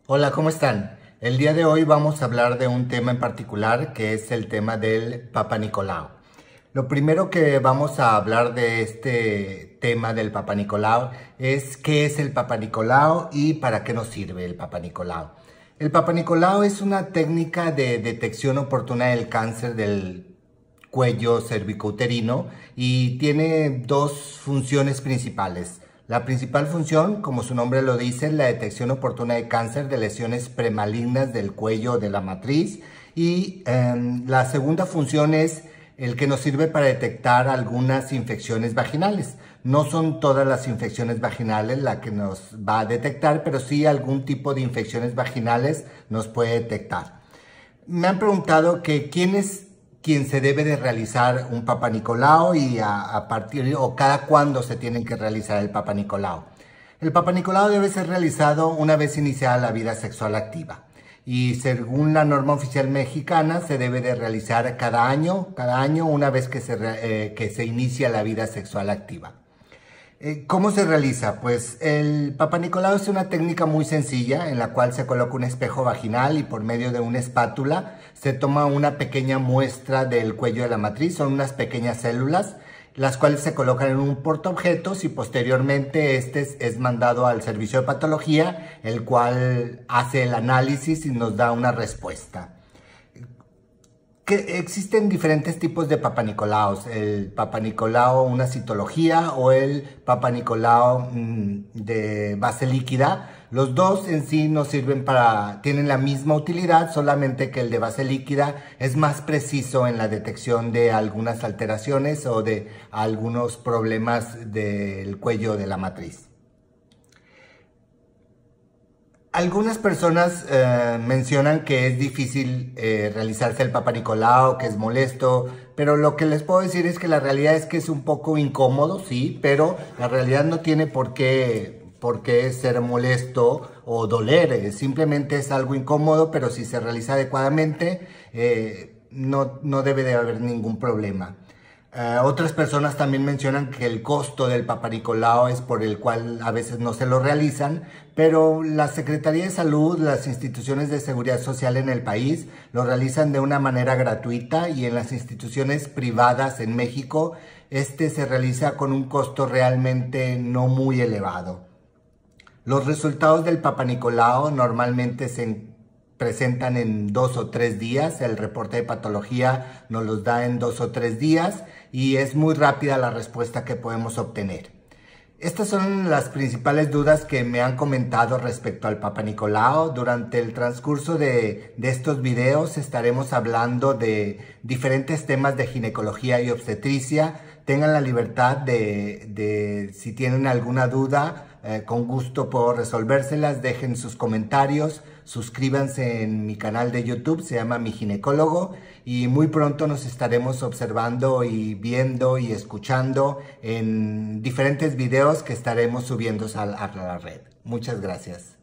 Hola, ¿cómo están? El día de hoy vamos a hablar de un tema en particular que es el tema del Papa Nicolau. Lo primero que vamos a hablar de este tema del Papa Nicolau es qué es el Papa Nicolau y para qué nos sirve el Papa Nicolau. El Papa Nicolau es una técnica de detección oportuna del cáncer del cuello cervicouterino y tiene dos funciones principales. La principal función, como su nombre lo dice, es la detección oportuna de cáncer de lesiones premalignas del cuello de la matriz y la segunda función es el que nos sirve para detectar algunas infecciones vaginales. No son todas las infecciones vaginales la que nos va a detectar, pero sí algún tipo de infecciones vaginales nos puede detectar. Me han preguntado que quién es quien se debe de realizar un Papa Nicolau y a partir o cada cuándo se tiene que realizar el Papa Nicolau. El Papa Nicolau debe ser realizado una vez iniciada la vida sexual activa y según la norma oficial mexicana se debe de realizar cada año una vez que se inicia la vida sexual activa. ¿Cómo se realiza? Pues el Papa Nicolau es una técnica muy sencilla en la cual se coloca un espejo vaginal y por medio de una espátula se toma una pequeña muestra del cuello de la matriz, son unas pequeñas células, las cuales se colocan en un portaobjetos y posteriormente este es mandado al servicio de patología, el cual hace el análisis y nos da una respuesta. Que existen diferentes tipos de Papa Nicolaos, el Papa Nicolau una citología o el Papa Nicolau de base líquida. Los dos en sí nos sirven tienen la misma utilidad, solamente que el de base líquida es más preciso en la detección de algunas alteraciones o de algunos problemas del cuello de la matriz. Algunas personas mencionan que es difícil realizarse el Papa Nicolau, que es molesto, pero lo que les puedo decir es que la realidad es que es un poco incómodo, sí, pero la realidad no tiene por qué ser molesto o doler, simplemente es algo incómodo, pero si se realiza adecuadamente no debe de haber ningún problema. Otras personas también mencionan que el costo del Papa Nicolau es por el cual a veces no se lo realizan, pero la Secretaría de Salud, las instituciones de seguridad social en el país lo realizan de una manera gratuita y en las instituciones privadas en México este se realiza con un costo realmente no muy elevado. Los resultados del Papa Nicolau normalmente se presentan en 2 o 3 días, el reporte de patología nos los da en 2 o 3 días y es muy rápida la respuesta que podemos obtener. Estas son las principales dudas que me han comentado respecto al Papa Nicolau. Durante el transcurso de estos videos estaremos hablando de diferentes temas de ginecología y obstetricia. Tengan la libertad si tienen alguna duda, con gusto puedo resolvérselas. Dejen sus comentarios, suscríbanse en mi canal de YouTube, se llama Mi Ginecólogo, y muy pronto nos estaremos observando y viendo y escuchando en diferentes videos que estaremos subiendo a la red. Muchas gracias.